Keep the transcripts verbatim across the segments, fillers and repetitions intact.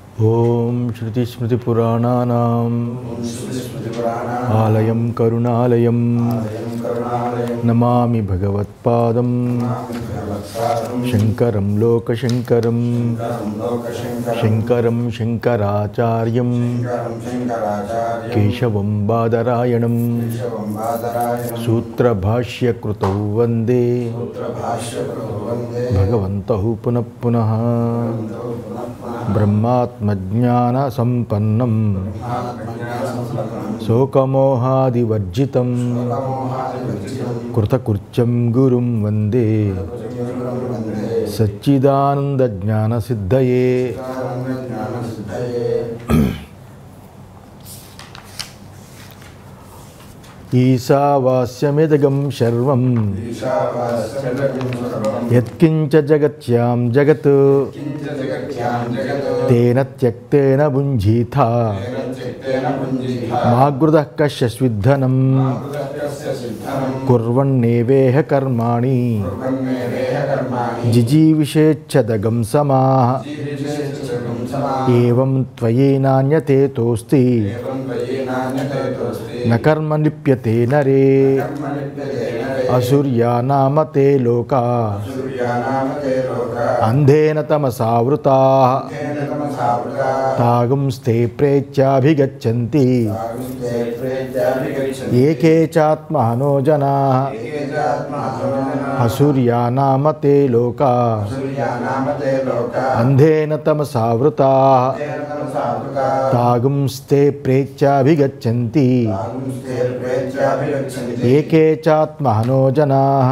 ఓం శృతిస్మృతిపురాణానాం ఆలయం కరుణాలయం నమామి భగవత్పాదం శంకరం లోకశంకరం శంకరం శంకరాచార్యం కేశవం బాదరాయణం సూత్రభాష్యకృతౌ వందే భగవంతౌ పునః పునః బ్రహ్మాత్మజ్ఞాన సంపన్నం శోకమోహాదివర్జితం కృతకృత్యం గురుం వందే సచ్చిదానంద జ్ఞాన సిద్ధయే. ఈశావాస్యమిదగం సర్వం యత్కించ జగత్యాం జగత్ తేన త్యక్తేన భుంజీథ మాగృధః కశ్యస్విద్ధనం కుర్వన్నేవేహ కర్మాణి జిజీవిషేచ్ఛదగం సమాః ఏవం త్వయేనాన్యతే తోస్తి న కర్మ లిప్యతే నరే అసూర్యా నామ తే లోకా అంధేన తమసావృతాః తాగుంస్తే ప్రేత్యాభిగచ్చంతి ఏకే చాత్మనో జనాః అసూర్యా నామ తే లోకా అంధేన తమసావృతాః తాగుంస్తే ప్రేత్యాభిగచ్చంతి ఏకే చాత్మనో జనాః.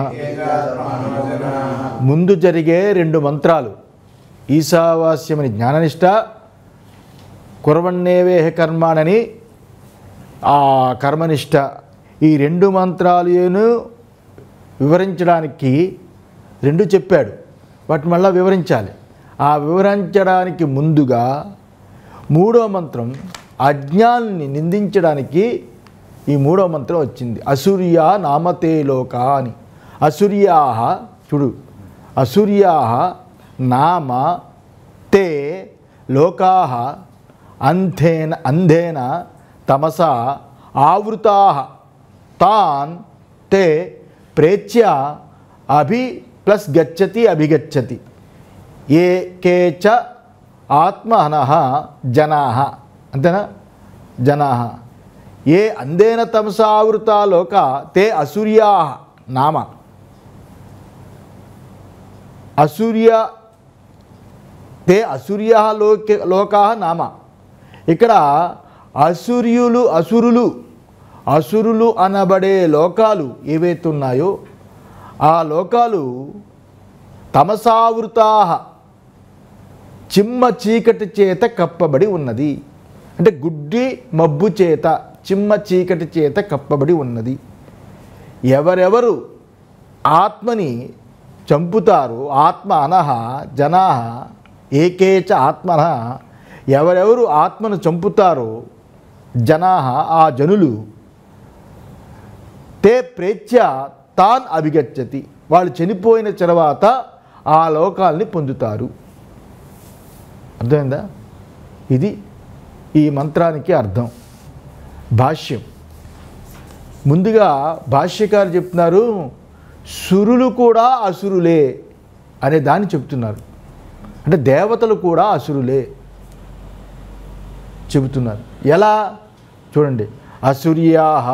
ముందు జరిగే రెండు మంత్రాలు ఈశావాస్యమని జ్ఞాననిష్ట, కుర్వన్నేవేహ కర్మాణని ఆ కర్మనిష్ట, ఈ రెండు మంత్రాలను వివరించడానికి రెండు చెప్పాడు. వాటిని మళ్ళీ వివరించాలి. ఆ వివరించడానికి ముందుగా మూడో మంత్రం అజ్ఞాన్ని నిందించడానికి ఈ మూడో మంత్రం వచ్చింది. అసూర్యా నామతే లోకా అని. అసూర్యా చూడు, అసూర్యా నామ తే లోకా అంధేన అంధేన తమసా ఆవృతా తాన్ తే ప్రేత్య అభి ప్లస్ గచ్చతి అభిగచ్చతి ఏ కేచ ఆత్మనః జనాః. అంతేనా? జనాః ఏ అంధేన తమసావృతా లోకా తే అసూర్యా నామ. అసూర్య తే అసూర్యా లోకే లోకా నామ. ఇక్కడ అసూర్యులు అసురులు అసురులు అనబడే లోకాలు ఏవైతే ఉన్నాయో ఆ లోకాలు తమసావృతా చిమ్మ చీకటి చేత కప్పబడి ఉన్నది. అంటే గుడ్డి మబ్బు చేత, చిమ్మ చీకటి చేత కప్పబడి ఉన్నది. ఎవరెవరు ఆత్మని చంపుతారు, ఆత్మ అనహ జనాః ఏకేచ ఆత్మనః, ఎవరెవరు ఆత్మను చంపుతారో జనాః ఆ జనులు తే ప్రేత్య తాన్ అభిగచ్చతి, వాళ్ళు చనిపోయిన తర్వాత ఆ లోకాల్ని పొందుతారు. అర్థమైందా? ఇది ఈ మంత్రానికి అర్థం. భాష్యం ముందుగా భాష్యకారు చెప్తున్నారు సురులు కూడా అసురులే అనే దాన్ని చెప్తున్నారు. అంటే దేవతలు కూడా అసురులే చెబుతున్నారు. ఎలా చూడండి. అసూర్యాః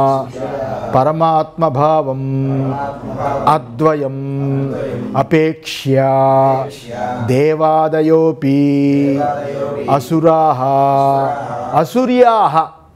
పరమాత్మభావం అద్వయం అపేక్ష్య దేవాదయోపి అసురాః. అసూర్యాః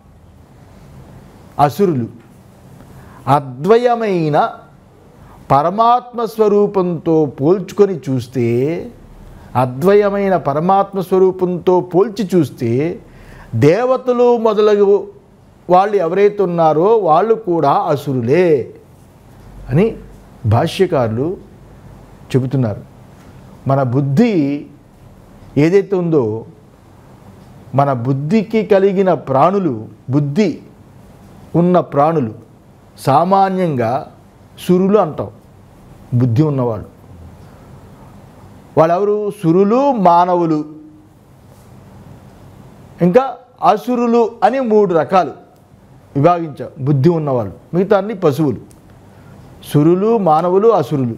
అసురులు అద్వయమైన పరమాత్మ స్వరూపంతో పోల్చుకొని చూస్తే, అద్వయమైన పరమాత్మ స్వరూపంతో పోల్చి చూస్తే దేవతలు మొదలగు వాళ్ళు ఎవరైతే ఉన్నారో వాళ్ళు కూడా అసురులే అని భాష్యకారులు చెబుతున్నారు. మన బుద్ధి ఏదైతే ఉందో, మన బుద్ధికి కలిగిన ప్రాణులు, బుద్ధి ఉన్న ప్రాణులు సామాన్యంగా సురులు అంటాం. బుద్ధి ఉన్నవాళ్ళు వాళ్ళెవరు? సురులు మానవులు. ఇంకా అసురులు అని మూడు రకాలు విభాగించాం. బుద్ధి ఉన్నవాళ్ళు, మిగతా అన్ని పశువులు. సురులు, మానవులు, అసురులు.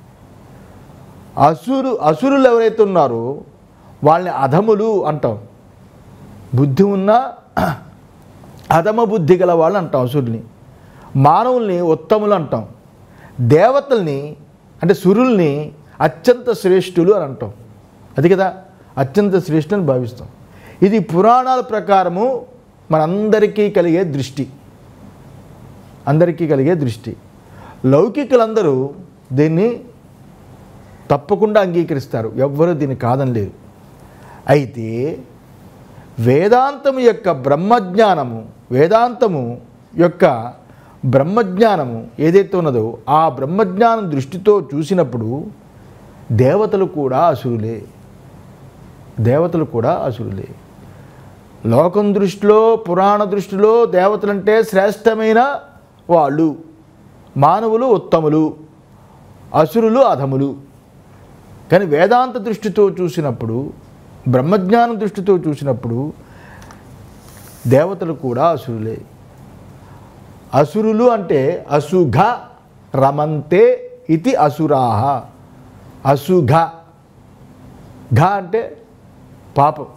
అసురు అసురులు ఎవరైతే ఉన్నారో వాళ్ళని అధములు అంటాం. బుద్ధి ఉన్న అధమ బుద్ధి గల వాళ్ళు అంటాం అసురుల్ని. మానవుల్ని ఉత్తములు అంటాం. దేవతల్ని అంటే సురుల్ని అత్యంత శ్రేష్ఠులు అని అంటాం. అది కదా అత్యంత శ్రేష్ఠుని భావిస్తాం. ఇది పురాణాల ప్రకారము మనందరికీ కలిగే దృష్టి, అందరికీ కలిగే దృష్టి. లౌకికులందరూ దీన్ని తప్పకుండా అంగీకరిస్తారు, ఎవ్వరూ దీన్ని కాదనలేరు. అయితే వేదాంతము యొక్క బ్రహ్మజ్ఞానము వేదాంతము యొక్క బ్రహ్మజ్ఞానము ఏదైతే ఉన్నదో ఆ బ్రహ్మజ్ఞానం దృష్టితో చూసినప్పుడు దేవతలు కూడా అసురులే, దేవతలు కూడా అసురులే. లోకం దృష్టిలో, పురాణ దృష్టిలో దేవతలంటే శ్రేష్టమైన వాళ్ళు, మానవులు ఉత్తములు, అసురులు అధములు. కానీ వేదాంత దృష్టితో చూసినప్పుడు, బ్రహ్మజ్ఞానం దృష్టితో చూసినప్పుడు దేవతలు కూడా అసురులే. అసురులు అంటే అసుఘ రమంతే ఇతి అసురాహ. అసుఘ, ఘ అంటే పాపం,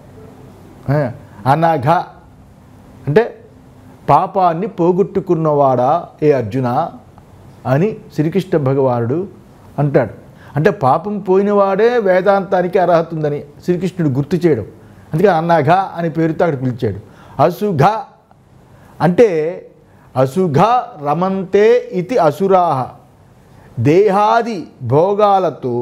అనఘ అంటే పాపాన్ని పోగొట్టుకున్నవాడా ఏ అర్జున అని శ్రీకృష్ణ భగవానుడు అంటాడు. అంటే పాపం పోయినవాడే వేదాంతానికి అర్హత ఉందని శ్రీకృష్ణుడు గుర్తు చేయడం, అందుకే అన్నఘ అని పేరుతో అక్కడ పిలిచాడు. అసుఘ అంటే అసుఘ రమంతే ఇతి అసురాహ. దేహాది భోగాలతో,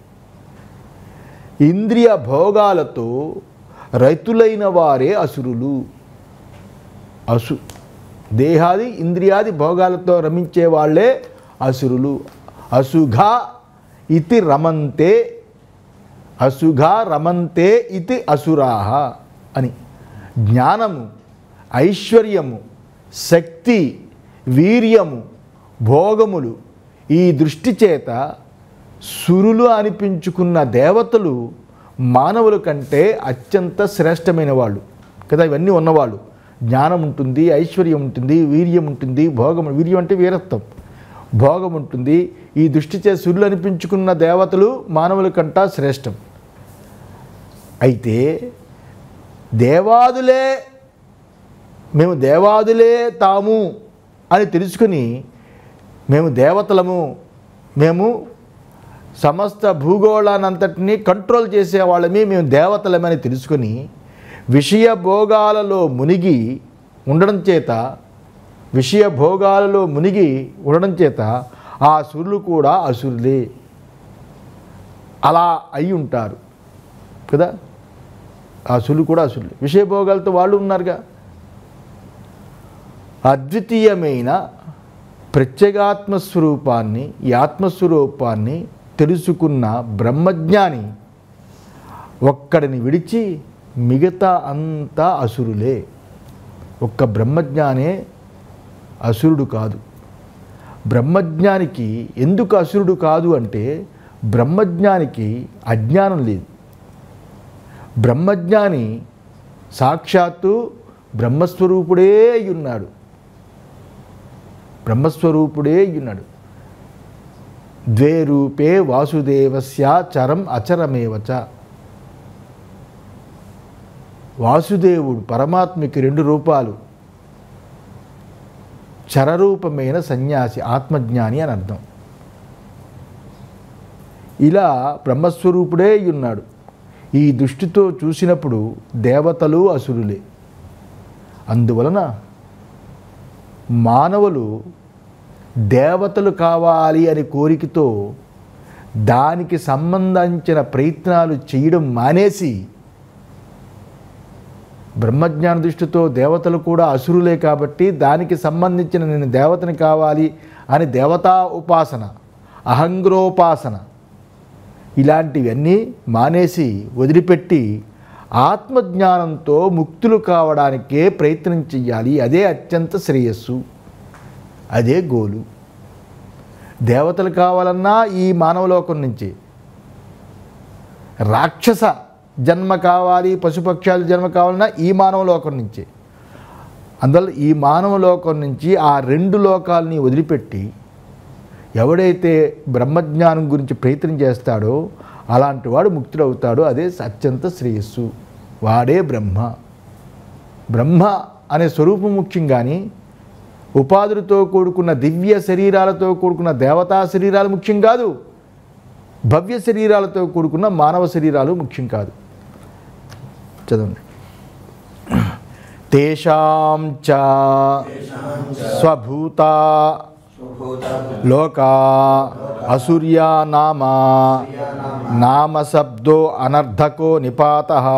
ఇంద్రియ భోగాలతో రైతులైన వారే అసురులు. అసు దేహాది ఇంద్రియాది భోగాలతో రమించే వాళ్ళే అసురులు. అసుఘ ఇతి రమంతే, అసుఘ రమంతే ఇతి అసురాహ అని. జ్ఞానము, ఐశ్వర్యము, శక్తి, వీర్యము, భోగములు ఈ దృష్టి చేత సురులు అనిపించుకున్న దేవతలు మానవుల కంటే అత్యంత శ్రేష్టమైన వాళ్ళు కదా. ఇవన్నీ ఉన్నవాళ్ళు. జ్ఞానం ఉంటుంది, ఐశ్వర్యం ఉంటుంది, వీర్యం ఉంటుంది, భోగం, వీర్యం అంటే వీరత్వం, భోగం ఉంటుంది. ఈ దృష్టి చేసి సురులు అనిపించుకున్న దేవతలు మానవుల కంటా శ్రేష్టం. అయితే దేవాదులే, మేము దేవాదులే తాము అని తెలుసుకుని, మేము దేవతలము, మేము సమస్త భూగోళానంతటినీ కంట్రోల్ చేసేవాళ్ళమే, మేము దేవతలమని తెలుసుకొని విషయ భోగాలలో మునిగి ఉండడం చేత విషయ భోగాలలో మునిగి ఉండడం చేత ఆ సురులు కూడా అసురులే. అలా అయి ఉంటారు కదా. ఆ సురులు కూడా అసురులే, విషయ భోగాలతో వాళ్ళు ఉన్నారుగా. అద్వితీయమైన ప్రత్యేగాత్మస్వరూపాన్ని, ఈ ఆత్మస్వరూపాన్ని తెలుసుకున్న బ్రహ్మజ్ఞాని ఒక్కడిని విడిచి మిగతా అంతా అసురులే. ఒక్క బ్రహ్మజ్ఞానే అసురుడు కాదు. బ్రహ్మజ్ఞానికి ఎందుకు అసురుడు కాదు అంటే బ్రహ్మజ్ఞానికి అజ్ఞానం లేదు. బ్రహ్మజ్ఞాని సాక్షాత్తు బ్రహ్మస్వరూపుడే అయ్యున్నాడు, బ్రహ్మస్వరూపుడే అయ్యున్నాడు. ద్వే రూపే వాసుదేవస్య చరం అచరమేవచ. వాసుదేవుడు పరమాత్మకి రెండు రూపాలు. చరరూపమైన సన్యాసి, ఆత్మజ్ఞాని అని అర్థం. ఇలా బ్రహ్మస్వరూపుడే ఉన్నాడు. ఈ దృష్టితో చూసినప్పుడు దేవతలు అసురులే. అందువలన మానవులు దేవతలు కావాలి అనే కోరికతో దానికి సంబంధించిన ప్రయత్నాలు చేయడం మానేసి బ్రహ్మజ్ఞాన దృష్టితో దేవతలు కూడా అసురులే కాబట్టి దానికి సంబంధించిన నేను దేవతని కావాలి అని దేవతా ఉపాసన, అహంగ్రోపాసన ఇలాంటివన్నీ మానేసి వదిలిపెట్టి ఆత్మజ్ఞానంతో ముక్తులు కావడానికే ప్రయత్నం చెయ్యాలి. అదే అత్యంత శ్రేయస్సు, అదే గోలు. దేవతలు కావాలన్నా ఈ మానవలోకం నుంచి, రాక్షస జన్మ కావాలి, పశుపక్షాలు జన్మ కావాలన్నా ఈ మానవ లోకం నుంచే. అందువల్ల ఈ మానవ లోకం నుంచి ఆ రెండు లోకాలని వదిలిపెట్టి ఎవడైతే బ్రహ్మజ్ఞానం గురించి ప్రయత్నం చేస్తాడో అలాంటి వాడు ముక్తుడవుతాడు. అదే అత్యంత శ్రేయస్సు, వాడే బ్రహ్మ. బ్రహ్మ అనే స్వరూపం ముఖ్యం, కానీ ఉపాధులతో కూడుకున్న దివ్య శరీరాలతో కూడుకున్న దేవతా శరీరాలు ముఖ్యం కాదు, భవ్య శరీరాలతో కూడుకున్న మానవ శరీరాలు ముఖ్యం కాదు. చదవండి. తేషాం చ స్వభూత లోకా అసూర్యా నామ నామ శబ్దో అనర్థకో నిపాతః.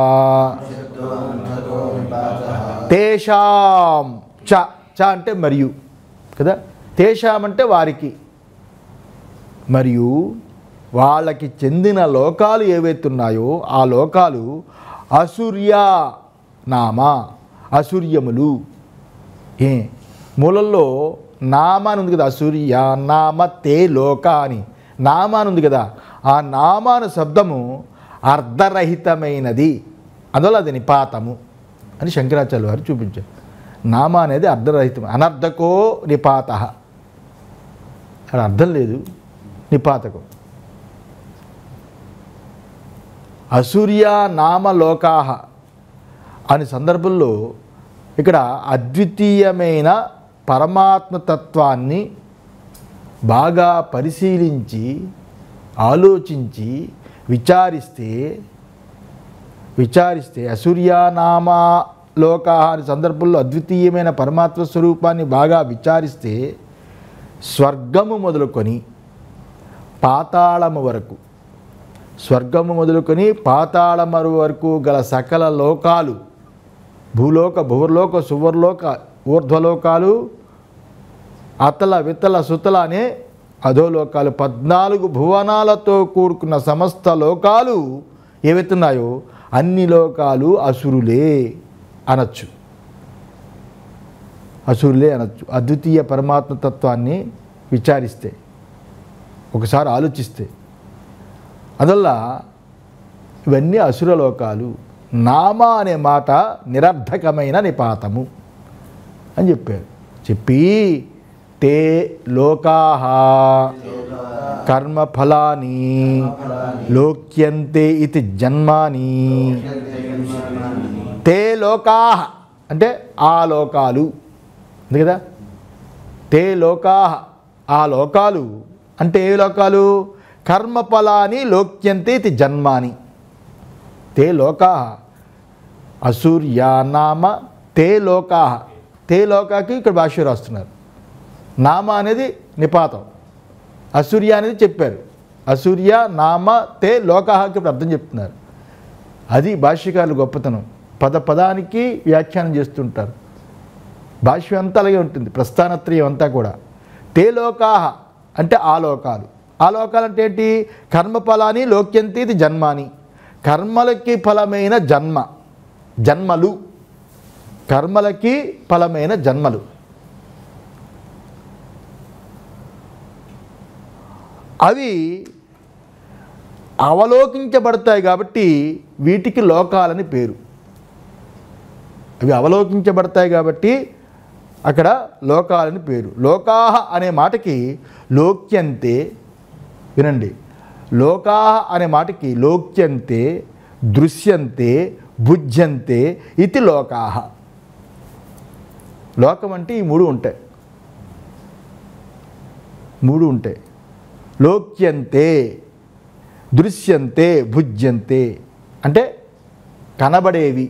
తేషాం చ, చ అంటే మరియు కదా, తేషాం అంటే వారికి, మరియు వాళ్ళకి చెందిన లోకాలు ఏవైతున్నాయో ఆ లోకాలు అసూర్యా నామ, అసూర్యములు. ఏ మూలల్లో నామాని ఉంది కదా, అసూర్య నామ తే లోక అని నామాని ఉంది కదా, ఆ నామాను శబ్దము అర్ధరహితమైనది, అందువల్ల అది నిపాతము అని శంకరాచార్య వారు చూపించారు. నామ అనేది అర్ధరహితం, అనర్ధకో నిపాత, అది అర్థం లేదు, నిపాతకం. అసూర్య నామ లోకాహ అనే సందర్భంలో ఇక్కడ అద్వితీయమైన పరమాత్మతత్వాన్ని బాగా పరిశీలించి ఆలోచించి విచారిస్తే విచారిస్తే అసూర్యనామ లోకా అనే సందర్భంలో అద్వితీయమైన పరమాత్మ స్వరూపాన్ని బాగా విచారిస్తే స్వర్గము మొదలుకొని పాతాళము వరకు స్వర్గము మొదలుకొని పాతాళము వరకు గల సకల లోకాలు, భూలోక భువర్లోక సువర్లోక ఊర్ధ్వలోకాలు, అతల వితల సుతల అనే అధోలోకాలు, పద్నాలుగు భువనాలతో కూడుకున్న సమస్త లోకాలు ఏవైతున్నాయో అన్ని లోకాలు అసురులే అనొచ్చు. అసురులే అనొచ్చు అద్వితీయ పరమాత్మ తత్వాన్ని విచారిస్తే, ఒకసారి ఆలోచిస్తే. అందువల్ల ఇవన్నీ అసుర లోకాలు. నామ అనే మాట నిరర్ధకమైన నిపాతము అని చెప్పారు. చెప్పి తే లోకాః కర్మఫలాని లోక్యంతే ఇతి జన్మాని. తే లోకాః అంటే ఆ లోకాలు ఉంది కదా, తే లోకాః ఆ లోకాలు అంటే ఏ లోకాలు? కర్మఫలాని లోక్యంతే ఇతి జన్మాని. తే లోకాః అసూర్యా నామ తే లోకాః, తే లోకాకి ఇక్కడ భాష్య రాస్తున్నారు. నామ అనేది నిపాతం, అసూర్య అనేది చెప్పారు. అసూర్య నామ తే లోకాహకి ఇప్పుడు అర్థం చెప్తున్నారు. అది భాష్యకారులు గొప్పతనం. పద పదానికి వ్యాఖ్యానం చేస్తుంటారు. భాష్యం అంతా అలాగే ఉంటుంది, ప్రస్థానత్రయం అంతా కూడా. తే లోకాహ అంటే ఆ లోకాలు. ఆ లోకాలు అంటే ఏంటి? కర్మఫలాని లోక్యంతి ఇది జన్మాని, కర్మలకి ఫలమైన జన్మ, జన్మలు, కర్మలకి ఫలమైన జన్మలు. అవి అవలోకించబడతాయి కాబట్టి వీటికి లోకాలని పేరు. అవి అవలోకించబడతాయి కాబట్టి అక్కడ లోకాలని పేరు. లోకాహ అనే మాటకి లోక్యంతే, వినండి, లోకాహ అనే మాటకి లోక్యంతే, దృశ్యంతే, భుజ్యంతే ఇది లోకాహ. లోకం అంటే ఈ మూడు ఉంటాయి, మూడు ఉంటాయి. లోక్యంతే, దృశ్యంతే, భుజ్యంతే అంటే కనబడేవి.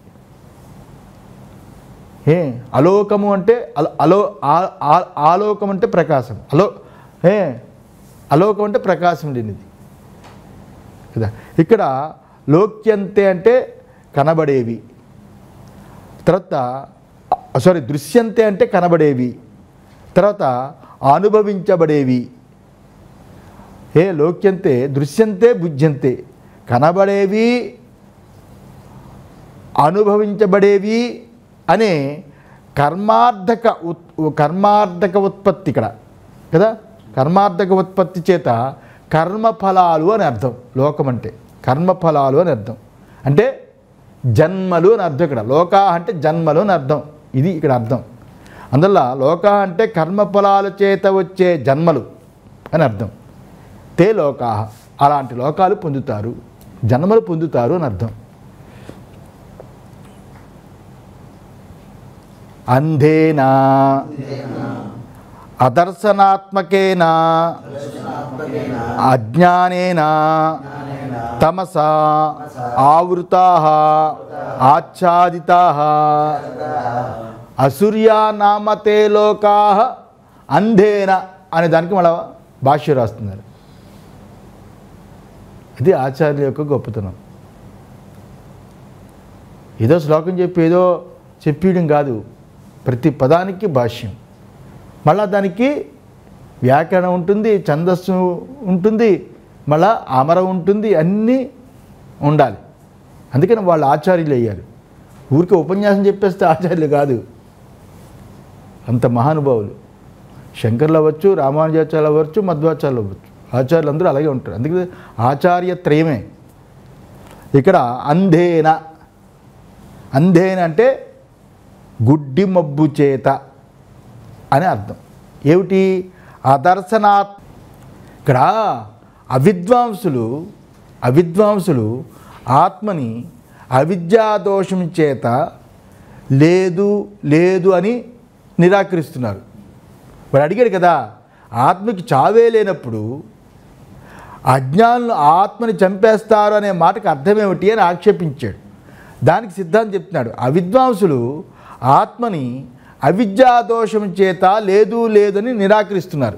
ఏ అలోకము అంటే అలో అలో ఆలోకం అంటే ప్రకాశం, అలో ఏ అలోకం అంటే ప్రకాశం లేనిది కదా. ఇక్కడ లోక్యంతే అంటే కనబడేవి, తర్వాత సారీ దృశ్యంతే అంటే కనబడేవి, తర్వాత అనుభవించబడేవి. ఏ లోక్యంతే, దృశ్యంతే, భుజ్యంతే కనబడేవి, అనుభవించబడేవి అనే కర్మార్థక ఉత్ కర్మార్థక ఉత్పత్తి ఇక్కడ కదా. కర్మార్థక ఉత్పత్తి చేత కర్మఫలాలు అని అర్థం. లోకం అంటే కర్మఫలాలు అని అర్థం. అంటే జన్మలు అని అర్థం. ఇక్కడ లోకా అంటే జన్మలు అని అర్థం. ఇది ఇక్కడ అర్థం. అందువల్ల లోకా అంటే కర్మఫలాల చేత వచ్చే జన్మలు అని అర్థం. తే లోకా అలాంటి లోకాలు పొందుతారు, జన్మలు పొందుతారు అని అర్థం. అంధేనా అదర్శనాత్మకేనా అజ్ఞానేనా తమసా ఆవృతాః ఆచ్ఛాదితాః అసూర్యా నామతే లోకాః అంధేన అనే దానికి మళ్ళీ భాష్య రాస్తున్నారు. ఇది ఆచార్యుల యొక్క గొప్పతనం. ఏదో శ్లోకం చెప్పి ఏదో చెప్పేయడం కాదు, ప్రతి పదానికి భాష్యం, మళ్ళా దానికి వ్యాకరణం ఉంటుంది, ఛందస్సు ఉంటుంది, మళ్ళా అమరం ఉంటుంది, అన్నీ ఉండాలి. అందుకని వాళ్ళు ఆచార్యులు అయ్యారు. ఊరికి ఉపన్యాసం చెప్పేస్తే ఆచార్యులు కాదు, అంత మహానుభావులు. శంకర్లు అవ్వచ్చు, రామానుజాచార్యులు అవ్వచ్చు, మధ్వాచార్యులు అవ్వచ్చు, ఆచార్యులు అందరూ అలాగే ఉంటారు. అందుకే ఆచార్యత్రయమే. ఇక్కడ అంధేన, అంధేన అంటే గుడ్డి మబ్బు చేత అని అర్థం. ఏమిటి? అదర్శనాత్. ఇక్కడ అవిద్వాంసులు అవిద్వాంసులు ఆత్మని అవిద్యాదోషం చేత లేదు లేదు అని నిరాకరిస్తున్నారు. వాడు అడిగాడు కదా, ఆత్మకి చావే లేనప్పుడు అజ్ఞానులు ఆత్మని చంపేస్తారు అనే మాటకు అర్థమేమిటి అని ఆక్షేపించాడు. దానికి సిద్ధాంతం చెప్తున్నాడు. అవిద్వాంసులు ఆత్మని అవిద్యాదోషం చేత లేదు లేదని నిరాకరిస్తున్నారు.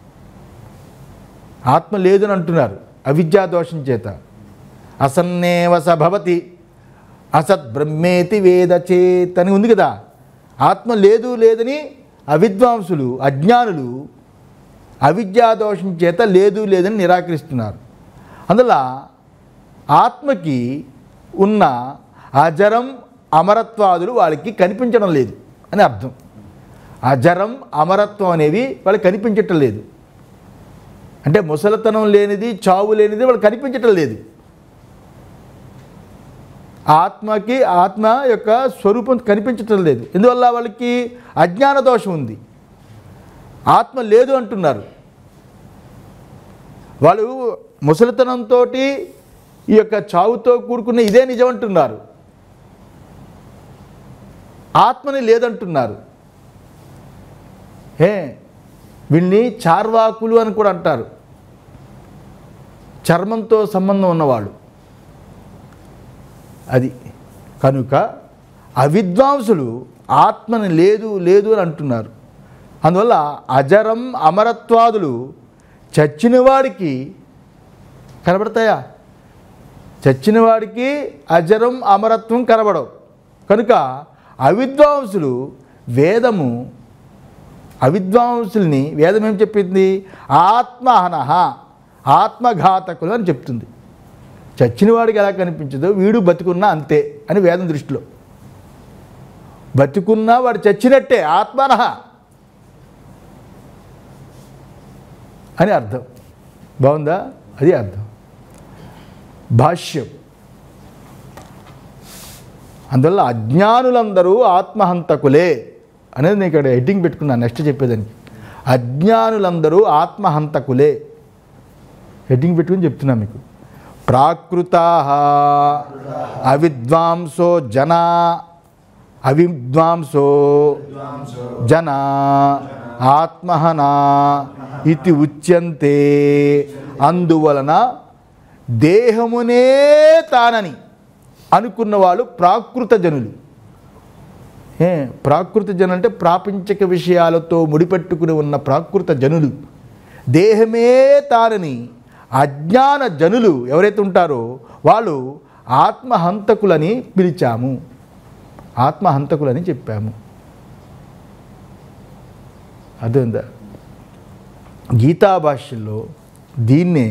ఆత్మ లేదని అంటున్నారు అవిద్యాదోషం చేత. అసన్నేవ స భవతి అసత్ బ్రహ్మేతి వేద చేత్ అని ఉంది కదా. ఆత్మ లేదు లేదని అవిద్వాంసులు అజ్ఞానులు అవిద్యాదోషం చేత లేదు లేదని నిరాకరిస్తున్నారు. అందువల్ల ఆత్మకి ఉన్న అజరం అమరత్వాదులు వాళ్ళకి కనిపించడం లేదు అని అర్థం. అజరం అమరత్వం అనేవి వాళ్ళకి కనిపించటం లేదు. అంటే ముసలితనం లేనిది, చావు లేనిది వాళ్ళకి కనిపించటం లేదు. ఆత్మకి ఆత్మ యొక్క స్వరూపం కనిపించటం లేదు. ఎందువల్ల? వాళ్ళకి అజ్ఞాన దోషం ఉంది. ఆత్మ లేదు అంటున్నారు. వాళ్ళు ముసలితనంతో ఈ యొక్క చావుతో కూడుకున్న ఇదే నిజం అంటున్నారు. ఆత్మని లేదంటున్నారు. ఏ వీళ్ళని చార్వాకులు అని కూడా అంటారు, చర్మంతో సంబంధం ఉన్నవాళ్ళు. అది కనుక అవిద్వాంసులు ఆత్మని లేదు లేదు అని అంటున్నారు. అందువల్ల అజరం అమరత్వాదులు చచ్చినవాడికి కనబడతాయా? చచ్చినవాడికి అజరం అమరత్వం కనబడవు. కనుక అవిద్వాంసులు వేదము అవిద్వాంసుల్ని వేదం ఏం చెప్పింది? ఆత్మహనః, ఆత్మఘాతకులు అని చెప్తుంది. చచ్చినవాడికి ఎలా కనిపించదో వీడు బతికున్నా అంతే అని వేదం దృష్టిలో. బతికున్నా వాడు చచ్చినట్టే, ఆత్మనః అని అర్థం. బాగుందా? అది అర్థం. భాష్యం. అందువల్ల అజ్ఞానులందరూ ఆత్మహంతకులే అనేది నేను ఇక్కడ హెడ్డింగ్ పెట్టుకున్నాను నెక్స్ట్ చెప్పేదానికి. అజ్ఞానులందరూ ఆత్మహంతకులే హెడ్డింగ్ పెట్టుకుని చెప్తున్నా మీకు. ప్రాకృతాః అవిద్వాంసో జనా అవిద్వాంసో జనా ఆత్మహనా ఇది ఉచ్యంతే. అందువలన దేహమునే తానని అనుకున్న వాళ్ళు ప్రాకృత జనులు. ఏ ప్రాకృత జనులు అంటే ప్రాపంచిక విషయాలతో ముడిపెట్టుకుని ఉన్న ప్రాకృత జనులు. దేహమే తానని అజ్ఞాన జనులు ఎవరైతే ఉంటారో వాళ్ళు ఆత్మహంతకులని పిలిచాము, ఆత్మహంతకులని చెప్పాము. అర్థమైందా? గీతా భాష్యంలో దీన్నే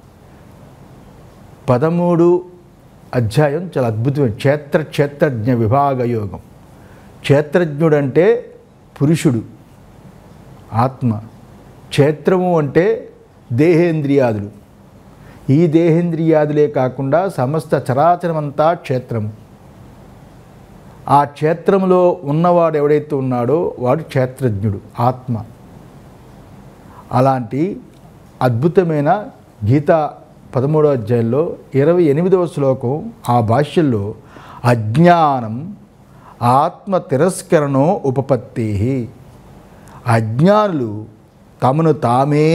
పదమూడు అధ్యాయం చాలా అద్భుతమైన క్షేత్ర క్షేత్రజ్ఞ విభాగ యోగం. క్షేత్రజ్ఞుడంటే పురుషుడు ఆత్మ, క్షేత్రము అంటే దేహేంద్రియాదులు. ఈ దేహేంద్రియాదులే కాకుండా సమస్త చరాచరమంతా క్షేత్రము. ఆ క్షేత్రంలో ఉన్నవాడు ఎవడైతే ఉన్నాడో వాడు క్షేత్రజ్ఞుడు, ఆత్మ. అలాంటి అద్భుతమైన గీత పదమూడవ అధ్యాయంలో ఇరవై ఎనిమిదవ శ్లోకం ఆ భాష్యంలో అజ్ఞానం ఆత్మ తిరస్కరణో ఉపపత్తి. అజ్ఞానులు తమను తామే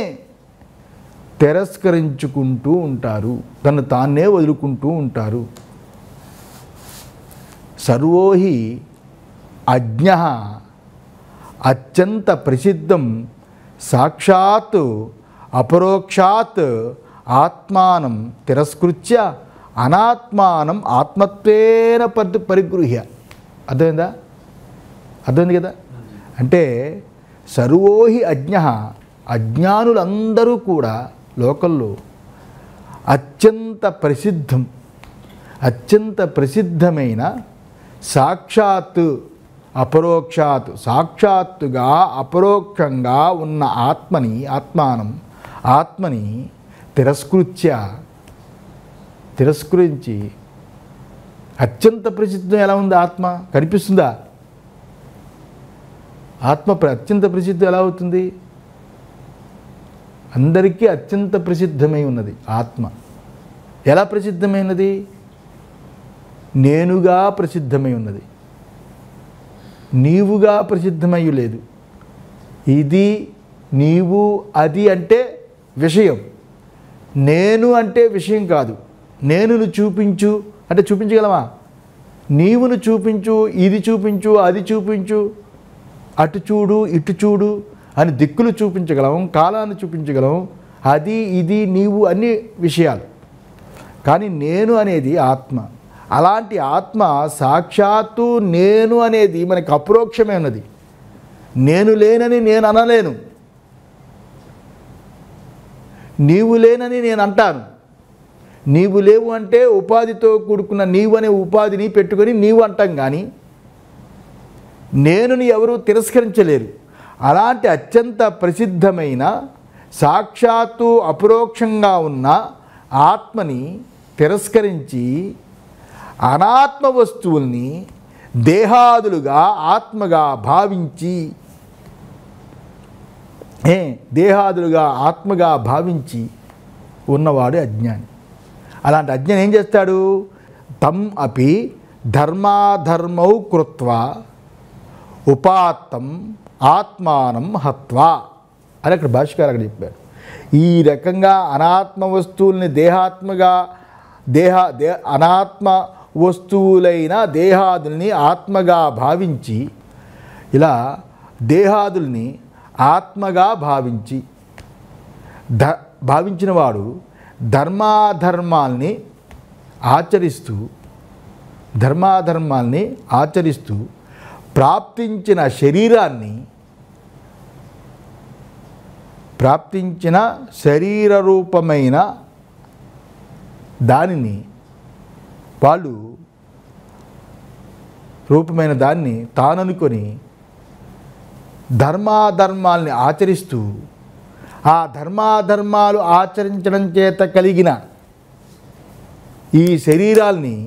తిరస్కరించుకుంటూ ఉంటారు, తను తానే వదులుకుంటూ ఉంటారు. సర్వోహి అజ్ఞ అత్యంత ప్రసిద్ధం సాక్షాత్ అపరోక్షాత్ ఆత్మానం తిరస్కృత్య అనాత్మానం ఆత్మత్వేన పరి పరిగృహ్య. అర్థమైందా? అర్థమైంది కదా? అంటే సర్వోహి అజ్ఞ, అజ్ఞానులందరూ కూడా లోకంలో అత్యంత ప్రసిద్ధం అత్యంత ప్రసిద్ధమైన సాక్షాత్ అపరోక్షాత్, సాక్షాత్తుగా అపరోక్షంగా ఉన్న ఆత్మని ఆత్మానం ఆత్మని తిరస్కృత్య తిరస్కరించి అత్యంత ప్రసిద్ధం ఎలా ఉంది? ఆత్మ కనిపిస్తుందా? ఆత్మ అత్యంత ప్రసిద్ధం ఎలా అవుతుంది? అందరికీ అత్యంత ప్రసిద్ధమై ఉన్నది ఆత్మ. ఎలా ప్రసిద్ధమైనది? నేనుగా ప్రసిద్ధమై ఉన్నది, నీవుగా ప్రసిద్ధమై లేదు. ఇది నీవు అది అంటే విషయం, నేను అంటే విషయం కాదు. నేనును చూపించు అంటే చూపించగలమా? నీవును చూపించు, ఇది చూపించు, అది చూపించు, అటు చూడు ఇటు చూడు అని దిక్కులు చూపించగలం, కాలాన్ని చూపించగలం. అది ఇది నీవు అన్ని విషయాలు. కానీ నేను అనేది ఆత్మ. అలాంటి ఆత్మ సాక్షాత్తు నేను అనేది మనకు అపరోక్షమే ఉన్నది. నేను లేనని నేను అనలేను, నీవు లేనని నేను అంటాను. నీవు లేవు అంటే ఉపాధితో కూడుకున్న నీవు అనే ఉపాధిని పెట్టుకొని నీవు అంటాం, కానీ నేనుని ఎవరూ తిరస్కరించలేరు. అలాంటి అత్యంత ప్రసిద్ధమైన సాక్షాత్తు అపరోక్షంగా ఉన్న ఆత్మని తిరస్కరించి అనాత్మ వస్తువుల్ని దేహాదులుగా ఆత్మగా భావించి ఏ దేహాదులుగా ఆత్మగా భావించి ఉన్నవాడు అజ్ఞాని. అలాంటి అజ్ఞాని ఏం చేస్తాడు? తం అపి ధర్మాధర్మౌ కృత్వా ఉపాత్తం ఆత్మానం హత్వా అని అక్కడ భాష్యకారు అక్కడ చెప్పారు. ఈ రకంగా అనాత్మ వస్తువుల్ని దేహాత్మగా దేహ దే అనాత్మ వస్తువులైన దేహాదుల్ని ఆత్మగా భావించి, ఇలా దేహాదుల్ని ఆత్మగా భావించి ధ భావించిన వాడు ధర్మాధర్మాల్ని ఆచరిస్తూ ధర్మాధర్మాల్ని ఆచరిస్తూ ప్రాప్తించిన శరీరాన్ని ప్రాప్తించిన శరీర రూపమైన దానిని వాళ్ళు రూపమైన దాన్ని తాననుకొని ధర్మాధర్మాల్ని ఆచరిస్తూ ఆ ధర్మాధర్మాలు ఆచరించడం చేత కలిగిన ఈ శరీరాల్ని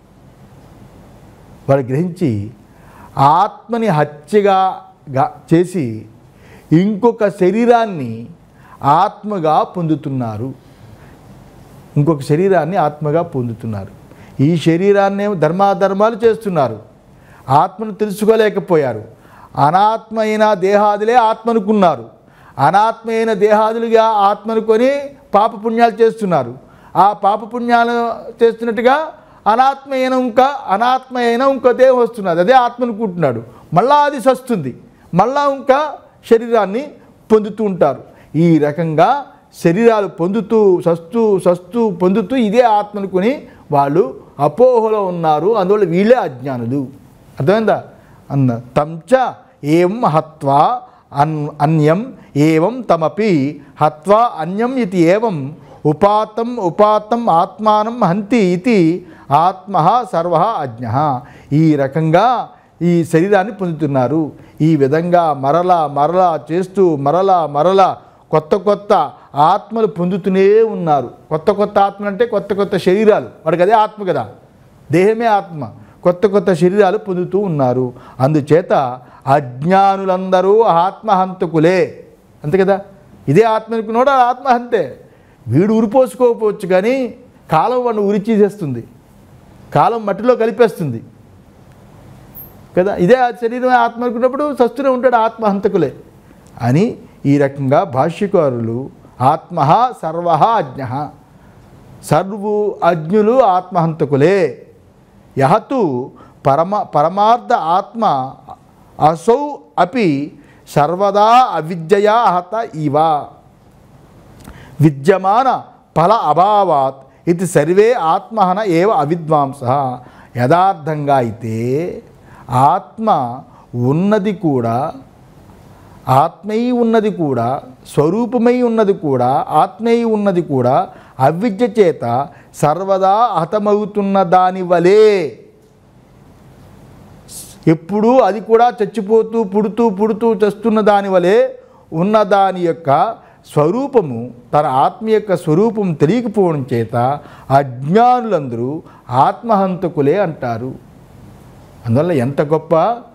వాళ్ళు గ్రహించి ఆత్మని హత్యగా చేసి ఇంకొక శరీరాన్ని ఆత్మగా పొందుతున్నారు. ఇంకొక శరీరాన్ని ఆత్మగా పొందుతున్నారు. ఈ శరీరాన్ని ధర్మాధర్మాలు చేస్తున్నారు, ఆత్మను తెలుసుకోలేకపోయారు. అనాత్మ అయిన దేహాదులే ఆత్మనుకున్నారు. అనాత్మ అయిన దేహాదులుగా ఆత్మనుకొని పాపపుణ్యాలు చేస్తున్నారు. ఆ పాపపుణ్యాలు చేస్తున్నట్టుగా అనాత్మ అయిన ఇంకా అనాత్మ అయిన ఇంకో దేహం వస్తున్నది, అదే ఆత్మనుకుంటున్నాడు. మళ్ళా అది సస్తుంది, మళ్ళా ఇంకా శరీరాన్ని పొందుతూ ఉంటారు. ఈ రకంగా శరీరాలు పొందుతూ సస్తూ సస్తూ పొందుతూ ఇదే ఆత్మనుకొని వాళ్ళు అపోహలో ఉన్నారు. అందువల్ల వీళ్ళే అజ్ఞానులు. అర్థమైందా? అన్న తంచ ఏం హత్వా అన్ అన్యం ఏవం తమపి హత్వా అన్యం ఇది ఏవం ఉపాతం ఉపాతం ఆత్మానం హంతి ఇది ఆత్మ సర్వ అజ్ఞ. ఈ రకంగా ఈ శరీరాన్ని పొందుతున్నారు. ఈ విధంగా మరలా మరలా చేస్తూ మరలా మరలా కొత్త కొత్త ఆత్మలు పొందుతూనే ఉన్నారు. కొత్త కొత్త ఆత్మలు అంటే కొత్త కొత్త శరీరాలు. వాడికి అదే ఆత్మ కదా, దేహమే ఆత్మ. కొత్త కొత్త శరీరాలు పొందుతూ ఉన్నారు. అందుచేత అజ్ఞానులందరూ ఆత్మహంతకులే. అంతే కదా, ఇదే ఆత్మ అనుకున్నాడు ఆత్మహంతే. వీడు ఉరిపోసుకోకపోవచ్చు కానీ కాలం వాడిని ఉరి చేసేస్తుంది, కాలం మట్టిలో కలిపేస్తుంది కదా. ఇదే శరీరమే ఆత్మ అనుకున్నప్పుడు సస్తూనే ఉంటాడు, ఆత్మహంతకులే అని ఈ రకంగా భాష్యకారులు ఆత్మ సర్వ అజ్ఞ, సర్వు అజ్ఞులు ఆత్మహంతకులే. యహతు పరమ పరమార్థ ఆత్మ అసౌ అపి సర్వదా అవిద్యయా హత ఇవ విద్యమాన ఫల అభావాత్ ఇది సర్వే ఆత్మహన ఏవ అవిద్వాంస. యథార్థంగా అయితే ఆత్మ ఉన్నది కూడా, ఆత్మై ఉన్నది కూడా, స్వరూపమై ఉన్నది కూడా, ఆత్మై ఉన్నది కూడా అవిద్య చేత సర్వదా హతమవుతున్న దాని వలే, ఎప్పుడూ అది కూడా చచ్చిపోతూ పుడుతూ పుడుతూ చస్తున్న దాని వలె ఉన్న దాని యొక్క స్వరూపము, తన ఆత్మ యొక్క స్వరూపం తెలియకపోవడం చేత అజ్ఞానులందరూ ఆత్మహంతకులే అంటారు. అందువల్ల ఎంత గొప్ప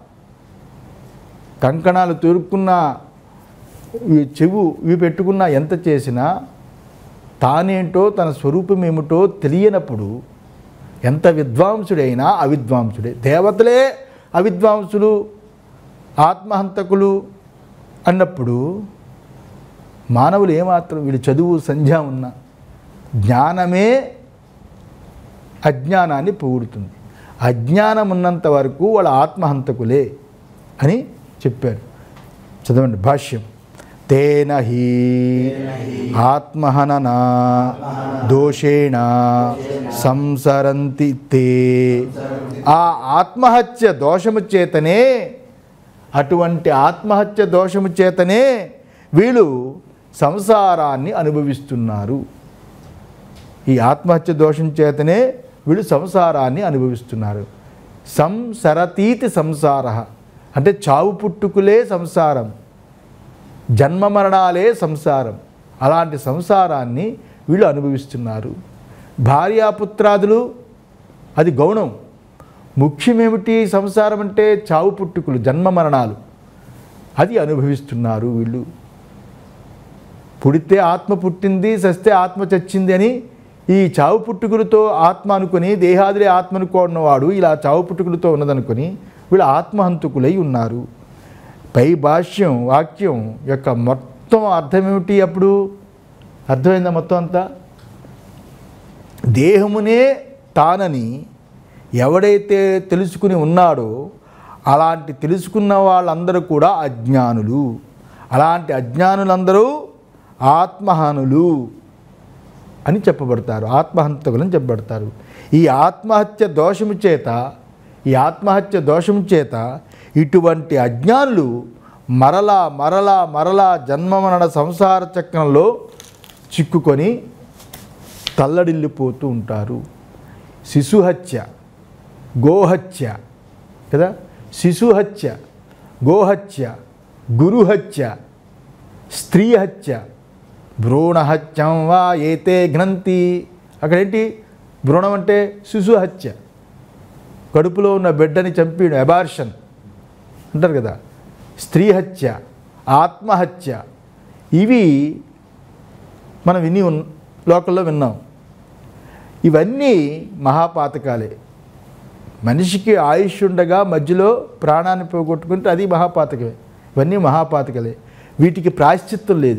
కంకణాలు తొరుక్కున్న చెవు ఇవి పెట్టుకున్నా, ఎంత చేసినా తానేంటో తన స్వరూపం ఏమిటో తెలియనప్పుడు ఎంత విద్వాంసుడైనా అవిద్వాంసుడే. దేవతలే అవిద్వాంసులు, ఆత్మహంతకులు అన్నప్పుడు మానవులు ఏమాత్రం, వీళ్ళు చదువు సంధ్య ఉన్న జ్ఞానమే అజ్ఞానాన్ని పొగుడుతుంది. అజ్ఞానం ఉన్నంత వరకు వాళ్ళ ఆత్మహంతకులే అని చెప్పారు. చదవండి భాష్యం. తేన హి ఆత్మహనన దోషేణ సంసరంతి తే. ఆ ఆత్మహత్య దోషము చేతనే, అటువంటి ఆత్మహత్య దోషము చేతనే వీళ్ళు సంసారాన్ని అనుభవిస్తున్నారు. ఈ ఆత్మహత్య దోషం చేతనే వీళ్ళు సంసారాన్ని అనుభవిస్తున్నారు. సంసరతీతి సంసార అంటే చావు పుట్టుకులే సంసారం, జన్మ మరణాలే సంసారం. అలాంటి సంసారాన్ని వీళ్ళు అనుభవిస్తున్నారు. భార్యాపుత్రాదులు అది గౌణం, ముఖ్యమేమిటి సంసారం అంటే చావు పుట్టుకులు, జన్మ మరణాలు, అది అనుభవిస్తున్నారు వీళ్ళు. పుడితే ఆత్మ పుట్టింది, సస్తే ఆత్మ చచ్చింది అని ఈ చావు పుట్టుకులతో ఆత్మ అనుకుని, దేహాదులే ఆత్మ అనుకున్నవాడు ఇలా చావు పుట్టుకులతో ఉన్నదనుకొని వీళ్ళు ఆత్మహంతకులై ఉన్నారు. పై భాష్యం వాక్యం యొక్క మొత్తం అర్థం ఏమిటి? అప్పుడు అర్థమైందా మొత్తం అంతా? దేహమునే తానని ఎవడైతే తెలుసుకుని ఉన్నాడో అలాంటి తెలుసుకున్న వాళ్ళందరూ కూడా అజ్ఞానులు. అలాంటి అజ్ఞానులందరూ ఆత్మహనులు అని చెప్పబడతారు, ఆత్మహంతకులని చెప్పబడతారు. ఈ ఆత్మహత్య దోషము చేత ఈ ఆత్మహత్య దోషము చేత ఇటువంటి అజ్ఞానులు మరలా మరలా మరలా జన్మమరణ సంసార చక్రంలో చిక్కుకొని తల్లడిల్లిపోతూ ఉంటారు. శిశుహత్య, గోహత్య కదా, శిశుహత్య, గోహత్య, గురుహత్య, స్త్రీహత్య, భ్రూణహత్యం వా ఏతే ఘ్నంతి. అక్కడేంటి? భ్రూణం అంటే శిశుహత్య, కడుపులో ఉన్న బిడ్డని చంపేయడం, అబార్షన్ అంటారు కదా. స్త్రీహత్య, ఆత్మహత్య, ఇవి మనం విని ఉన్ లోకల్లో విన్నాం. ఇవన్నీ మహాపాతకాలే. మనిషికి ఆయుష్ ఉండగా మధ్యలో ప్రాణాన్ని పోగొట్టుకుంటే అది మహాపాతకమే. ఇవన్నీ మహాపాతకలే. వీటికి ప్రాయశ్చిత్తం లేదు,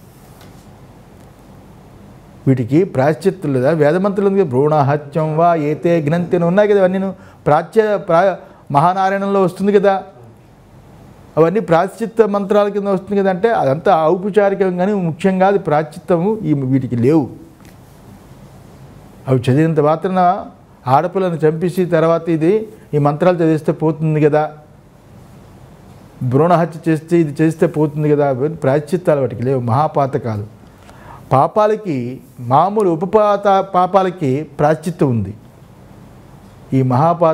వీటికి ప్రాయశ్చిత్తం లేదా? వేదమంత్రులు ఉంది, భ్రూణహత్యం వా ఏతే ఘ్నంతి అని ఉన్నాయి కదా. అవన్నీ ప్రాచ్య ప్రా మహానారాయణంలో వస్తుంది కదా. అవన్నీ ప్రాశ్చిత్త మంత్రాల కింద వస్తుంది కదా. అంటే అదంతా ఔపచారికం కానీ ముఖ్యంగా అది ప్రాశ్చిత్తము ఈ వీటికి లేవు. అవి చదివినంత మాత్రాన ఆడపిల్లను చంపేసి తర్వాత ఇది ఈ మంత్రాలు చదివిస్తే పోతుంది కదా, భ్రూణహత్య చేస్తే ఇది చేస్తే పోతుంది కదా. ప్రాశ్చిత్తాలు వాటికి లేవు, మహాపాతకాలు. పాపాలకి మామూలు ఉపపాత పాపాలకి ప్రాశ్చిత్తం ఉంది, ఈ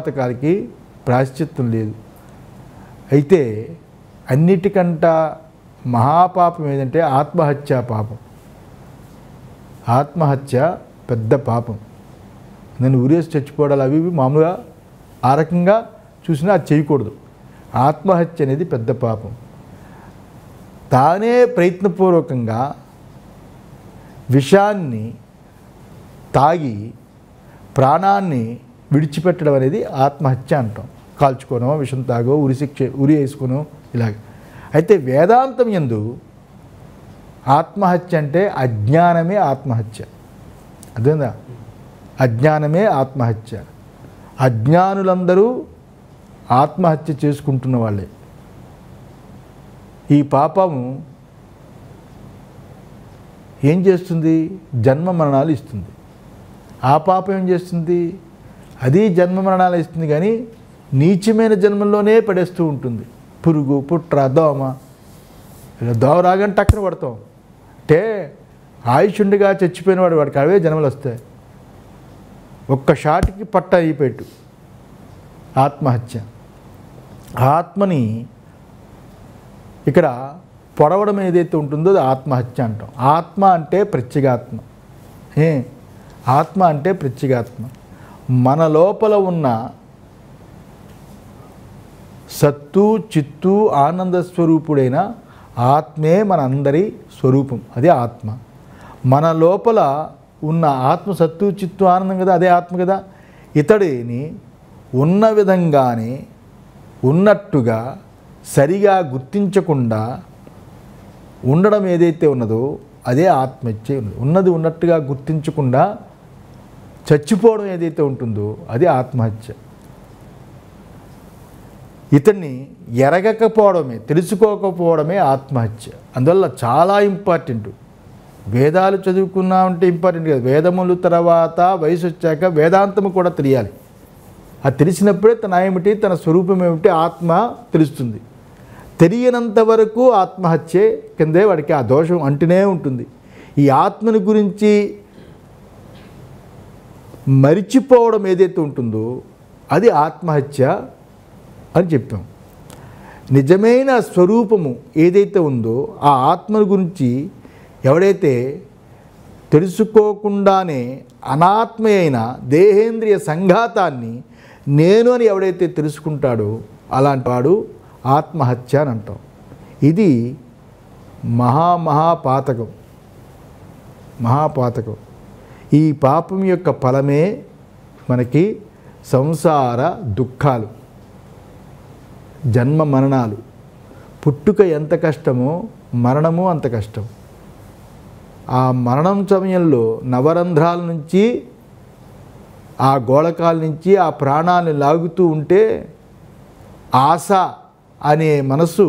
మహాపాతకాలకి ప్రాశ్చిత్తం లేదు. అయితే అన్నిటికంట మహాపాపం ఏదంటే ఆత్మహత్య పాపం. ఆత్మహత్య పెద్ద పాపం. నేను ఉరేసి చచ్చిపోవడాలు అవి ఇవి మామూలుగా ఆ రకంగా చూసినా అది చేయకూడదు. ఆత్మహత్య అనేది పెద్ద పాపం. తానే ప్రయత్నపూర్వకంగా విషాన్ని తాగి ప్రాణాన్ని విడిచిపెట్టడం అనేది ఆత్మహత్య అంటాం. కాల్చుకోనో విషం తాగో ఉరి శిక్ష ఉరి వేసుకోనో ఇలాగ. అయితే వేదాంతం యందు ఆత్మహత్య అంటే అజ్ఞానమే ఆత్మహత్య. అదేందా? అజ్ఞానమే ఆత్మహత్య. అజ్ఞానులందరూ ఆత్మహత్య చేసుకుంటున్న వాళ్ళే. ఈ పాపము ఏం చేస్తుంది? జన్మ మరణాలు ఇస్తుంది. ఆ పాపం ఏం చేస్తుంది? అది జన్మ మరణాలు ఇస్తుంది, కానీ నీచమైన జన్మల్లోనే పడేస్తూ ఉంటుంది. పురుగు, పుట్ర, దోమ. ఇలా దోమ రాగానే టక్కన పడతాం అంటే ఆయుషుండిగా చచ్చిపోయిన వాడు వాడికి అవే జన్మలు వస్తాయి. ఒక్క షాట్కి పట్ట అయిపెట్టు ఆత్మహత్య. ఆత్మని ఇక్కడ పొడవడం ఏదైతే ఉంటుందో అది ఆత్మహత్య అంటాం. ఆత్మ అంటే ప్రత్యేగాత్మ. ఏ ఆత్మ అంటే ప్రత్యేగాత్మ. మన లోపల ఉన్న సత్తు చిత్తు ఆనంద స్వరూపుడైన ఆత్మే మన అందరి స్వరూపం. అదే ఆత్మ. మన లోపల ఉన్న ఆత్మ సత్తు చిత్తు ఆనందం కదా, అదే ఆత్మ కదా. ఇతడిని ఉన్న విధంగానే ఉన్నట్టుగా సరిగా గుర్తించకుండా ఉండడం ఏదైతే ఉన్నదో అదే ఆత్మహత్య ఉన్నది. ఉన్నది ఉన్నట్టుగా గుర్తించకుండా చచ్చిపోవడం ఏదైతే ఉంటుందో అది ఆత్మహత్య. ఇతన్ని ఎరగకపోవడమే, తెలుసుకోకపోవడమే ఆత్మహత్య. అందువల్ల చాలా ఇంపార్టెంట్. వేదాలు చదువుకున్నామంటే ఇంపార్టెంట్ కాదు. వేదములు తర్వాత వయసు వచ్చాక వేదాంతము కూడా తెలియాలి. అది తెలిసినప్పుడే తన ఏమిటి, తన స్వరూపం ఏమిటి, ఆత్మ తెలుస్తుంది. తెలియనంత వరకు ఆత్మహత్యే కిందే వాడికి ఆ దోషం అంటూనే ఉంటుంది. ఈ ఆత్మని గురించి మరిచిపోవడం ఏదైతే ఉంటుందో అది ఆత్మహత్య అని చెప్పాం. నిజమైన స్వరూపము ఏదైతే ఉందో ఆ ఆత్మని గురించి ఎవడైతే తెలుసుకోకుండానే అనాత్మ అయిన దేహేంద్రియ సంఘాతాన్ని నేను అని ఎవడైతే తెలుసుకుంటాడో అలాంటి వాడు ఆత్మహత్య అని అంటాం. ఇది మహామహాపాతకం. మహాపాతకం. ఈ పాపం యొక్క ఫలమే మనకి సంసార దుఃఖాలు, జన్మ మరణాలు. పుట్టుక ఎంత కష్టమో మరణము అంత కష్టం. ఆ మరణం సమయంలో నవరంధ్రాల నుంచి ఆ గోళకాల నుంచి ఆ ప్రాణాలను లాగుతూ ఉంటే ఆశ అనే మనసు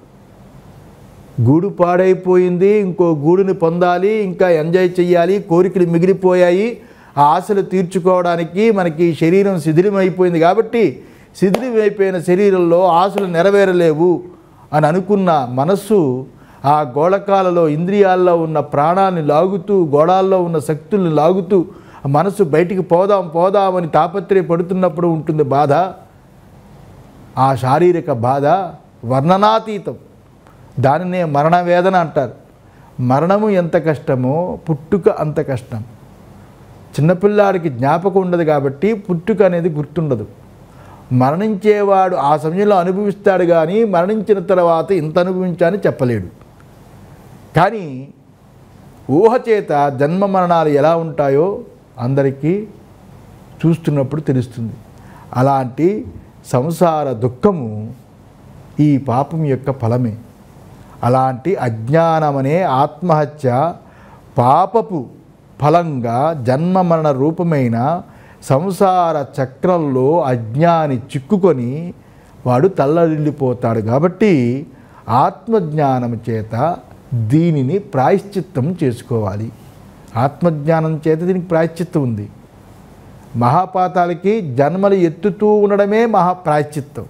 గూడు పాడైపోయింది, ఇంకో గూడుని పొందాలి, ఇంకా ఎంజాయ్ చేయాలి, కోరికలు మిగిలిపోయాయి, ఆ ఆశలు తీర్చుకోవడానికి మనకి శరీరం శిథిలమైపోయింది. కాబట్టి శిథిలమైపోయిన శరీరంలో ఆశలు నెరవేరలేవు అని అనుకున్న మనస్సు ఆ గోళకాలలో ఇంద్రియాల్లో ఉన్న ప్రాణాన్ని లాగుతూ, గోళాల్లో ఉన్న శక్తుల్ని లాగుతూ మనసు బయటికి పోదాం పోదామని తాపత్రయపడుతున్నప్పుడు ఉంటుంది బాధ. ఆ శారీరక బాధ వర్ణనాతీతం. దానినే మరణ వేదన అంటారు. మరణము ఎంత కష్టమో పుట్టుక అంత కష్టం. చిన్నపిల్లాడికి జ్ఞాపకం ఉండదు కాబట్టి పుట్టుక అనేది గుర్తుండదు. మరణించేవాడు ఆ సమయంలో అనుభవిస్తాడు, కానీ మరణించిన తర్వాత ఇంత అనుభవించాలని చెప్పలేడు. కానీ ఊహ చేత జన్మ మరణాలు ఎలా ఉంటాయో అందరికీ చూస్తున్నప్పుడు తెలుస్తుంది. అలాంటి సంసార దుఃఖము ఈ పాపం యొక్క ఫలమే. అలాంటి అజ్ఞానమనే ఆత్మహత్య పాపపు ఫలంగా జన్మ మరణ రూపమైన సంసార చక్రంలో అజ్ఞాని చిక్కుకొని వాడు తల్లడిల్లిపోతాడు. కాబట్టి ఆత్మజ్ఞానం చేత దీనిని ప్రాయశ్చిత్తం చేసుకోవాలి. ఆత్మజ్ఞానం చేత దీనికి ప్రాయశ్చిత్తం ఉంది. మహాపాతాలకి జన్మలు ఎత్తుతూ ఉండడమే మహాప్రాయశ్చిత్తం.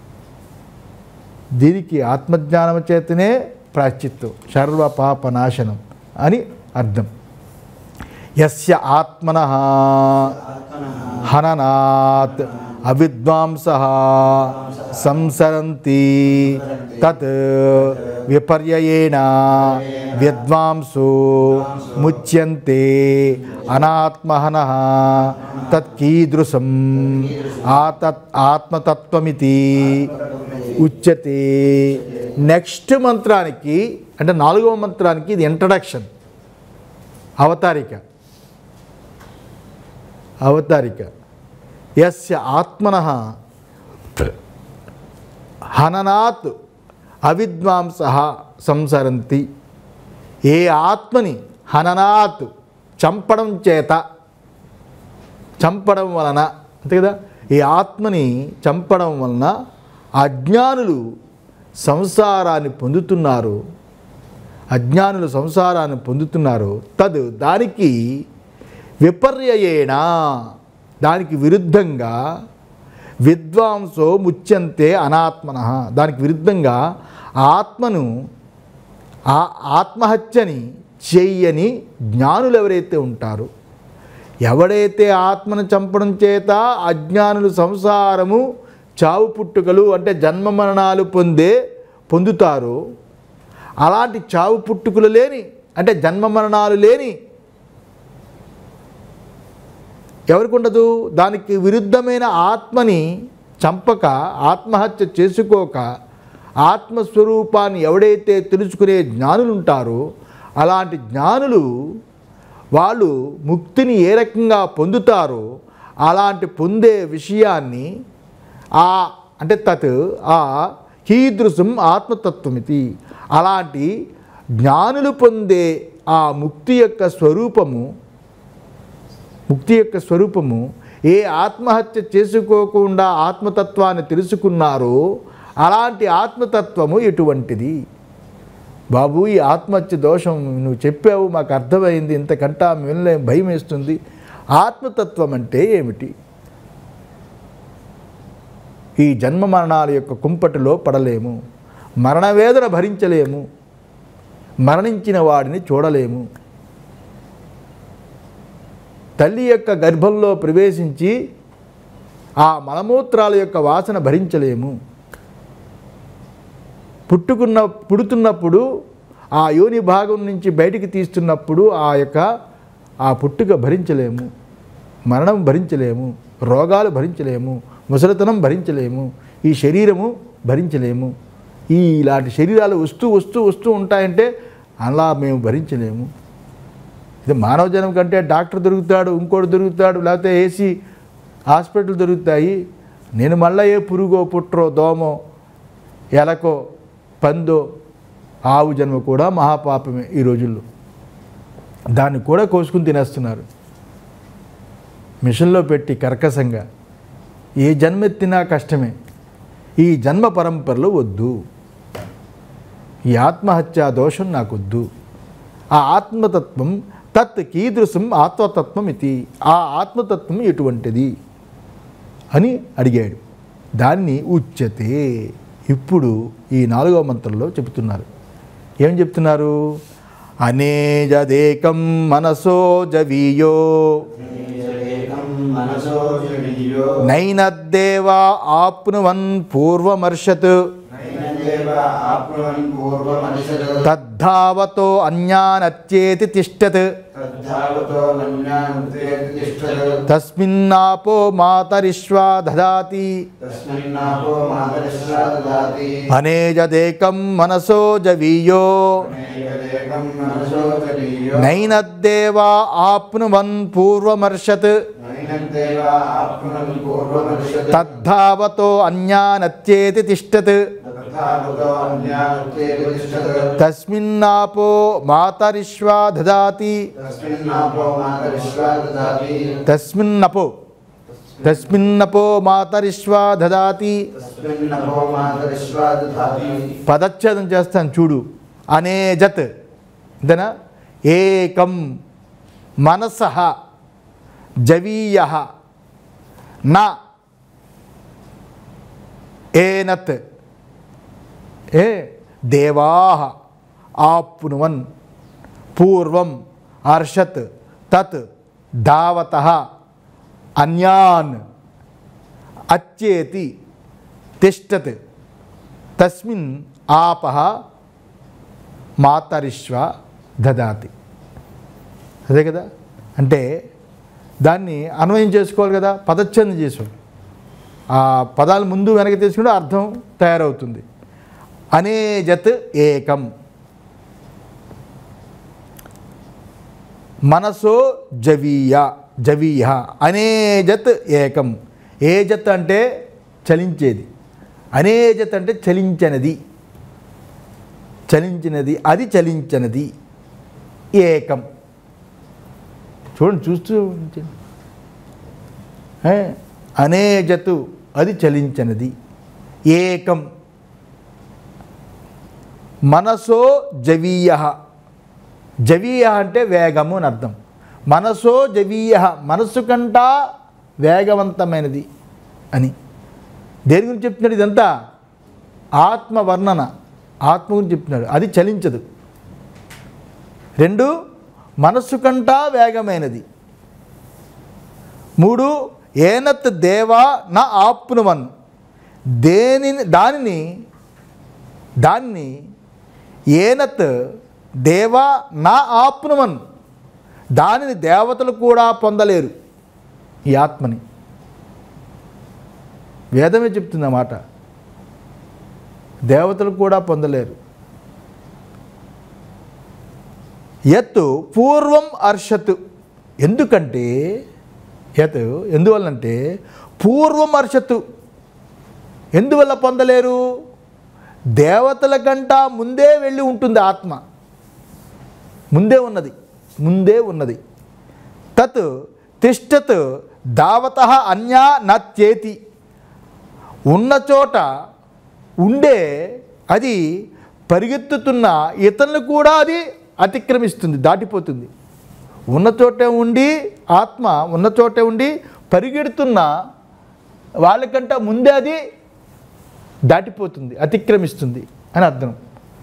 దీనికి ఆత్మజ్ఞానం చేతనే ప్రాయశ్చిత్తం, సర్వ పాప నాశనం అని అర్థం. యస్య ఆత్మనః హననాత్ అవిద్వాంసః సంసరంతి తత్ విపర్యయేణ విద్వాంసో ముచ్యంతే అనాత్మహనః తత్కీదృశం ఆతత్ ఆత్మతత్వమితి ఉచ్యతే. నెక్స్ట్ మంత్రానికి అంటే నాలుగవ మంత్రానికి ఇది ఇంట్రడక్షన్, అవతారిక. అవతారిక యస్య ఆత్మనః హననాత్ అవిద్వాంసః సంసరంతి. ఏ ఆత్మని హననాత్ చంపడం చేత, చంపడం వలన, అంతే కదా, ఈ ఆత్మని చంపడం వలన అజ్ఞానులు సంసారాన్ని పొందుతున్నారు. అజ్ఞానులు సంసారాన్ని పొందుతున్నారు. తద్ దానికి విపర్యయేణ, దానికి విరుద్ధంగా విద్వాంసో ముచ్యంతే అనాత్మనః, దానికి విరుద్ధంగా ఆత్మను ఆ ఆత్మహత్యని చెయ్యని జ్ఞానులు ఎవరైతే ఉంటారో, ఎవడైతే ఆత్మను చంపడం చేత అజ్ఞానులు సంసారము చావు పుట్టుకలు అంటే జన్మ మరణాలు పొందే పొందుతారో, అలాంటి చావు పుట్టుకలు లేని అంటే జన్మ మరణాలు లేని ఎవరికి ఉండదు, దానికి విరుద్ధమైన ఆత్మని చంపక, ఆత్మహత్య చేసుకోక, ఆత్మస్వరూపాన్ని ఎవడైతే తెలుసుకునే జ్ఞానులు ఉంటారో, అలాంటి జ్ఞానులు వాళ్ళు ముక్తిని ఏ రకంగా పొందుతారో అలాంటి పొందే విషయాన్ని ఆ అంటే తత్ ఆ కీదృశం ఆత్మతత్వమితి, అలాంటి జ్ఞానులు పొందే ఆ ముక్తి యొక్క స్వరూపము, ముక్తి యొక్క స్వరూపము ఏ ఆత్మహత్య చేసుకోకుండా ఆత్మతత్వాన్ని తెలుసుకున్నారో అలాంటి ఆత్మతత్వము ఎటువంటిది. బాబు, ఈ ఆత్మహత్య దోషం నువ్వు చెప్పావు, మాకు అర్థమైంది, ఇంతకంటా మిమ్మల్ని భయం వేస్తుంది. ఆత్మతత్వం అంటే ఏమిటి? ఈ జన్మ మరణాల యొక్క కుంపటిలో పడలేము, మరణవేదన భరించలేము, మరణించిన వాడిని చూడలేము, తల్లి యొక్క గర్భంలో ప్రవేశించి ఆ మలమూత్రాల యొక్క వాసన భరించలేము, పుట్టుకున్న పుడుతున్నప్పుడు ఆ యోని భాగం నుంచి బయటికి తీస్తున్నప్పుడు ఆ యొక్క ఆ పుట్టుక భరించలేము, మరణం భరించలేము, రోగాలు భరించలేము, ముసలితనం భరించలేము, ఈ శరీరము భరించలేము. ఈ ఇలాంటి శరీరాలు వస్తూ వస్తూ వస్తూ ఉంటాయంటే అలా మేము భరించలేము. ఇది మానవ జన్మ కంటే డాక్టర్ దొరుకుతాడు, ఇంకోటి దొరుకుతాడు, లేకపోతే ఏసీ హాస్పిటల్ దొరుకుతాయి. నేను మళ్ళీ ఏ పురుగో పుట్రో దోమో ఎలకో పందో ఆవు జన్మ కూడా మహాపాపమే ఈ రోజుల్లో. దాన్ని కూడా కోసుకుని తినేస్తున్నారు మిషన్లో పెట్టి కర్కశంగా. ఏ జన్మెత్తినా కష్టమే. ఈ జన్మ పరంపరలో వద్దు, ఈ ఆత్మహత్యా దోషం నాకొద్దు. ఆ ఆత్మతత్వం తత్ కీదృశం ఆత్మతత్వం ఇది, ఆ ఆత్మతత్వం ఎటువంటిది అని అడిగాడు. దాన్ని ఉచ్యతే ఇప్పుడు ఈ నాలుగవ మంత్రంలో చెబుతున్నారు. ఏం చెప్తున్నారు? అనేజదేకం మనసో జవీయో నైనద్దేవా ఆప్నువన్ పూర్వమర్షత్ తద్ధావతో అన్యానత్యేతి తిష్టత్ తస్మిన్నాపో మాతరిష్వా దదాతి అనేజదేకం మనసో జవీయో నైనద్దేవా ఆప్నువన్ పూర్వమర్షత్ తద్ధావతో అన్యానత్యేతి తిష్టత్ తస్మిన్నాపో మాతరిష్వా దదాతి తస్మిన్నపో తస్మిన్నపో మాతరిష్వా దదాతి. పదచ్ఛేదం చేస్తాను చూడు. అనేజత్ ఇంతనా ఏకం మనసః జవీయః నా ఏనత్ ఏ దేవాః ఆప్నువన్ పూర్వం అర్షత్ తత్ ధావతః అన్యాన్ అచ్చేతి తిష్టత్ తస్మిన్ ఆపః మాతరిష్వ దదాతి. అదే కదా, అంటే దాన్ని అన్వయం చేసుకోవాలి కదా, పదచ్ఛేదం చేసాం. ఆ పదాలు ముందు వెనక్కి తీసుకుంటే అర్థం తయారవుతుంది. అనేజత్ ఏకం మనసో జవీయ జవీయ అనేజత్ ఏకం. ఏజత్ అంటే చలించేది, అనేజత్ అంటే చలించనది, చలించినది అది చలించనది. ఏకం చూడండి, చూస్తూ అనేజతు అది చలించనది. ఏకం మనసో జవీయ. జవీయ అంటే వేగము అని అర్థం. మనసో జవీయ మనస్సు కంటా వేగవంతమైనది అని. దేని గురించి చెప్తున్నాడు ఇదంతా? ఆత్మ వర్ణన, ఆత్మ గురించి చెప్తున్నాడు. అది చలించదు. రెండు, మనస్సు కంటా వేగమైనది. మూడు, ఏనత్ దేవా నా ఆప్నువన్. దేనిని దానిని దాన్ని ఏనత్ దేవా నా ఆప్నువన్, దానిని దేవతలు కూడా పొందలేరు. ఈ ఆత్మని వేదమే చెప్తుంది అన్నమాట. దేవతలు కూడా పొందలేరు. యత్ పూర్వం అర్షత్. ఎందుకంటే యత్ ఎందువల్లంటే పూర్వం అర్షత్. ఎందువల్ల పొందలేరు? దేవతల కంటా ముందే వెళ్ళి ఉంటుంది ఆత్మ, ముందే ఉన్నది, ముందే ఉన్నది. తత్ తిష్టత్ దావతః అన్యా నత్యేతి. ఉన్న చోట ఉండే అది పరిగెత్తుతున్న ఇతరులు కూడా అది అతిక్రమిస్తుంది, దాటిపోతుంది. ఉన్న చోటే ఉండి ఆత్మ ఉన్న చోటే ఉండి పరిగెడుతున్న వాళ్ళకంట ముందే అది దాటిపోతుంది, అతిక్రమిస్తుంది అని అర్థం.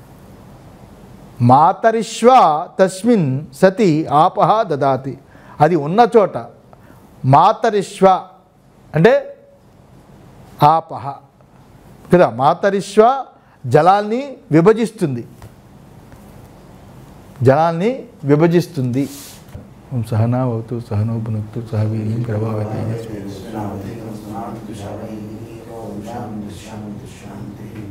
మాతరిష్వ తస్మిన్ సతి ఆపహ దదాతి. అది ఉన్న చోట మాతరిష్వ అంటే ఆపహ కదా. మాతరిష్వ జలాల్ని విభజిస్తుంది, జలాల్ని విభజిస్తుంది. సహనా భవతు సహనో భునక్తు సహ వీర్యం కరవావహై.